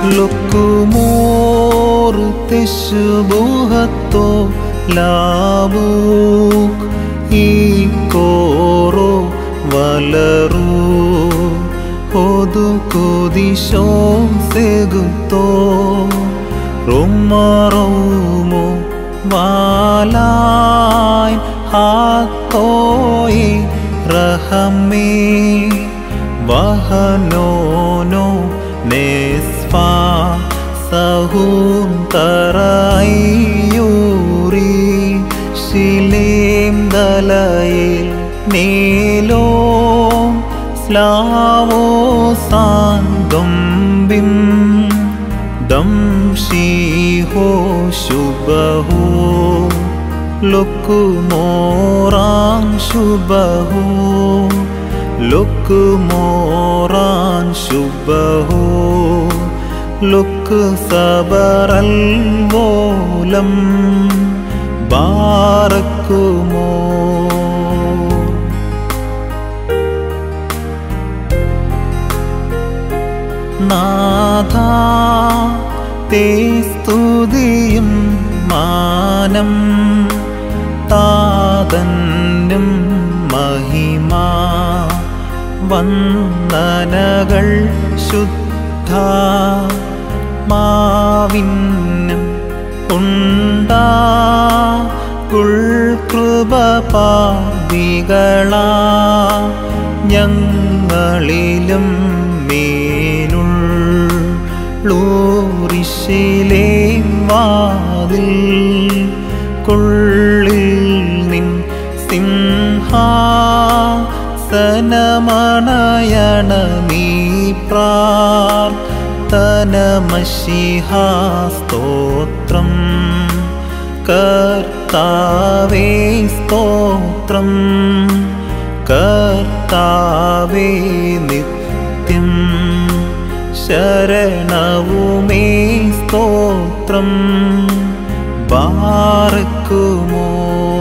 Lokhmor Theshbuhatho W-labookh Eeyqoro Wal-ru Qudsho Segatho Roumo Wa-Layin Hatoye Rahme Wahnono Tarraye Ooreesh-lem dalയിൽ നീലോം സ്ലാവോസാന്തംബിം ദംശിഹോ ശുഭഹോ Lokhmor ശുഭഹോ Lokhmor ശുഭഹോ Sabran'l വോലം ബാറക്കുമോ Nadha te Sthuthiyum മാനം താതന്നും മഹിമാ വന്ദനകൾ ശുദ്ധ മാവിന്നും കൃപപാദികളാ ഞങ്ങളിലും Ooreesh-lem വാതിൽ കൊള്ളിൽ നിൻ സിംഹാസനമണയണ നീ പ്രാർത്ഥനമശിഹാ സ്തോത്രം കർത്താവേ സ്തോത്രം കർത്താവേ നിത്യം ശരണവുമേ സ്തോത്രം ബാറക്കുമോ